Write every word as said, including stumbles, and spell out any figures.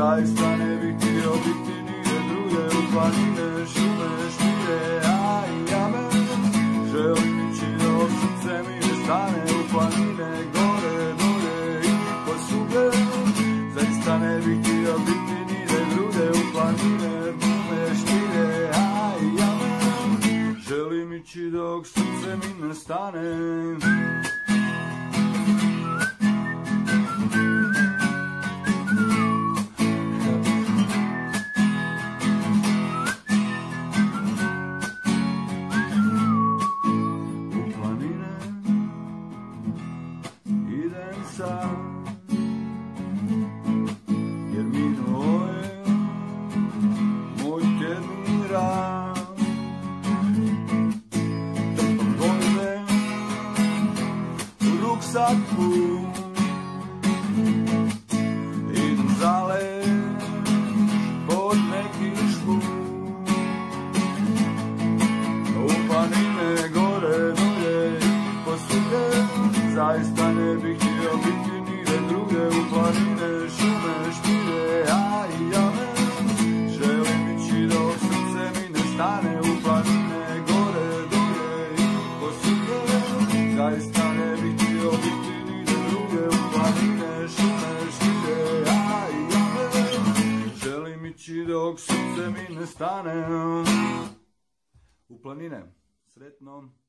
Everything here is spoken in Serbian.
zaista ne bih htio biti nigde drugde, u planine, šume, štire, a i jame. Želim ići dok srce mi ne stane, u planine, gore, dole i po svugde. Zaista ne bih htio biti nigde drugde, u planine, šume, štire, a i jame. Želim ići dok srce mi ne stane. Jer minuo je moj tjedni rad, trpam vode u ruksaku, idem zale pod neki šput. U planine, gore, dolje i po svugde, zaista ne bih htio biti nigde drugde, u planine, šume, štire, a i jame. Želim ići dok srce mi ne stane, u planine, gore, dolje i po svugde. Zaista ne bih htio biti nigde drugde, u planine, šume, štire, a i jame. Želim ići dok srce mi ne stane. U planine, sretno.